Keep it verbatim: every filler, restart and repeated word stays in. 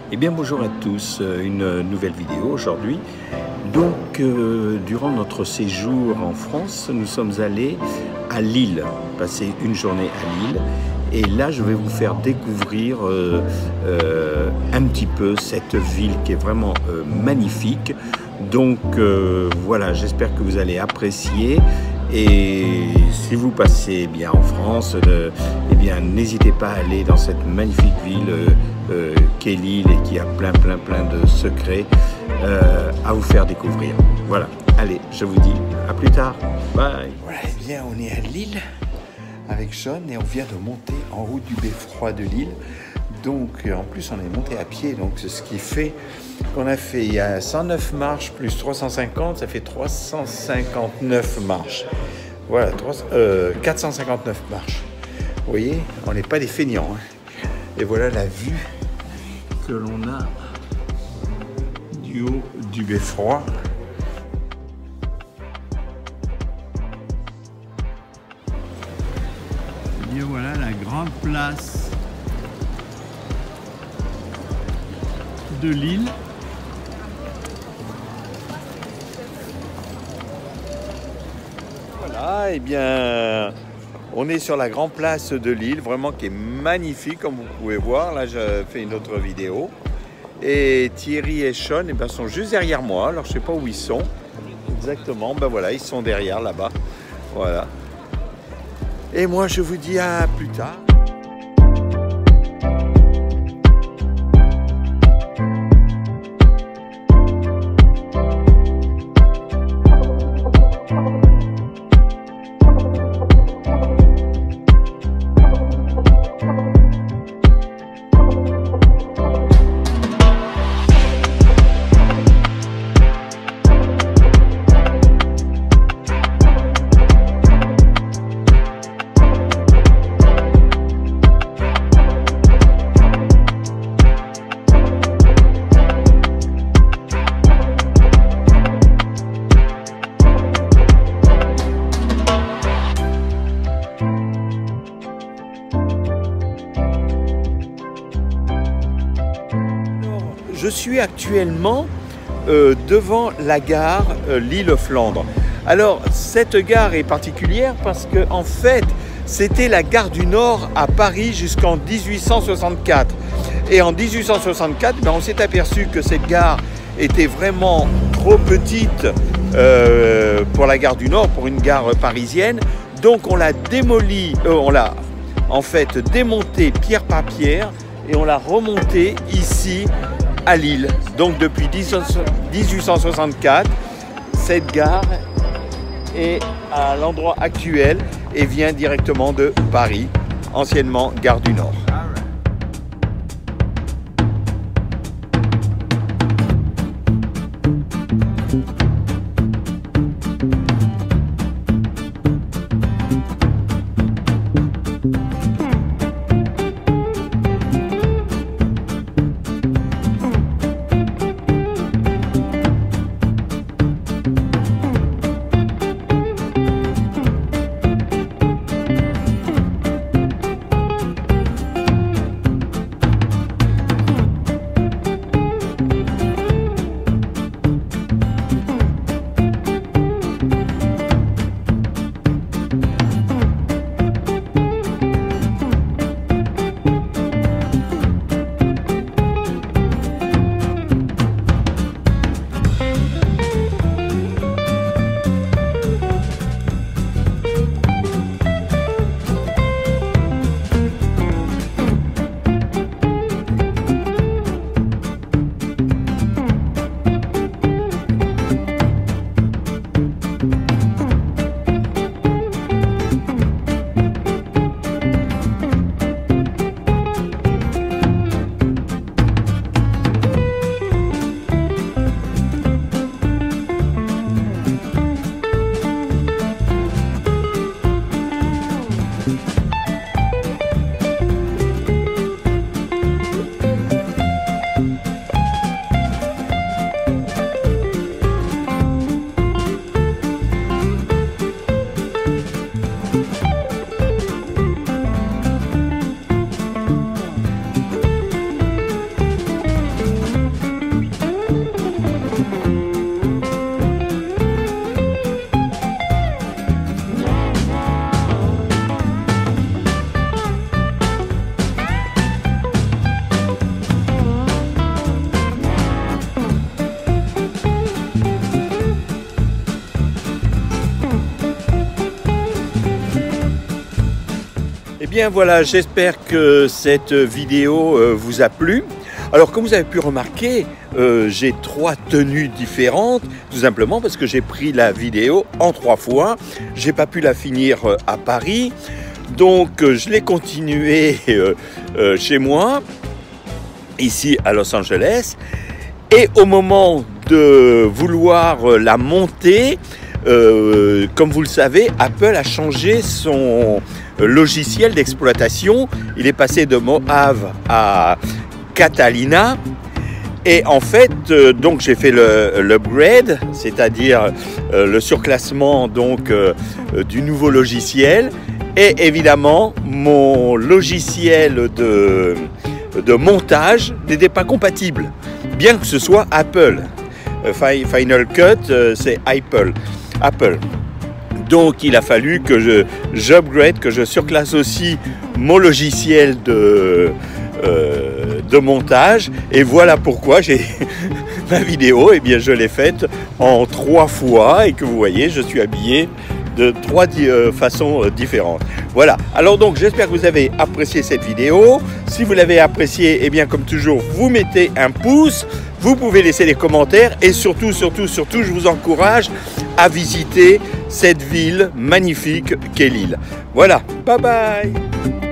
Eh bien bonjour à tous, une nouvelle vidéo aujourd'hui. Donc euh, durant notre séjour en France, nous sommes allés à Lille, passer une journée à Lille. Et là je vais vous faire découvrir euh, euh, un petit peu cette ville qui est vraiment euh, magnifique. Donc euh, voilà, j'espère que vous allez apprécier. Et si vous passez bien en France, euh, eh bien n'hésitez pas à aller dans cette magnifique ville euh, euh, qu'est Lille et qui a plein plein plein de secrets euh, à vous faire découvrir. Voilà, allez, je vous dis à plus tard. Bye. Voilà, eh bien on est à Lille avec Sean et on vient de monter en route du beffroi de Lille. Donc en plus on est monté à pied, donc c'est ce qui fait qu'on a fait, il y a cent neuf marches plus trois cent cinquante, ça fait trois cent cinquante-neuf marches. Voilà, euh, quatre cent cinquante-neuf marches. Vous voyez, on n'est pas des feignants. Hein. Et voilà la vue que l'on a du haut du beffroi. Et bien voilà la grande place de Lille. Voilà, et bien on est sur la grande place de Lille, vraiment qui est magnifique comme vous pouvez voir. Là je fais une autre vidéo. Et Thierry et Sean eh bien, sont juste derrière moi. Alors je sais pas où ils sont exactement. Ben voilà, ils sont derrière là-bas. Voilà. Et moi je vous dis à plus tard. Je suis actuellement euh, devant la gare euh, Lille-Flandre. Alors cette gare est particulière parce que en fait c'était la gare du Nord à Paris jusqu'en mille huit cent soixante-quatre. Et en mille huit cent soixante-quatre, ben, on s'est aperçu que cette gare était vraiment trop petite euh, pour la gare du Nord, pour une gare parisienne. Donc on l'a démolie, euh, on l'a en fait démontée pierre par pierre et on l'a remontée ici à Lille. Donc depuis mille huit cent soixante-quatre, cette gare est à l'endroit actuel et vient directement de Paris, anciennement gare du Nord. bien voilà, j'espère que cette vidéo euh, vous a plu. Alors comme vous avez pu remarquer, euh, j'ai trois tenues différentes, tout simplement parce que j'ai pris la vidéo en trois fois. J'ai pas pu la finir euh, à Paris, donc euh, je l'ai continuée euh, euh, chez moi, ici à Los Angeles. Et au moment de vouloir euh, la monter, euh, comme vous le savez, Apple a changé son logiciel d'exploitation. Il est passé de Mojave à Catalina, et en fait euh, donc j'ai fait le l'upgrade, c'est-à-dire euh, le surclassement donc euh, du nouveau logiciel, et évidemment mon logiciel de, de montage n'était pas compatible, bien que ce soit Apple. euh, Final Cut, euh, c'est Apple. Apple. Donc il a fallu que je j'upgrade, que je surclasse aussi mon logiciel de Euh, de montage, et voilà pourquoi j'ai ma vidéo, et eh bien je l'ai faite en trois fois, et que vous voyez, je suis habillé de trois euh, façons euh, différentes. Voilà, alors donc j'espère que vous avez apprécié cette vidéo. Si vous l'avez appréciée, et eh bien comme toujours, vous mettez un pouce, vous pouvez laisser des commentaires, et surtout, surtout, surtout, je vous encourage à visiter cette ville magnifique qu'est Lille. Voilà, bye bye.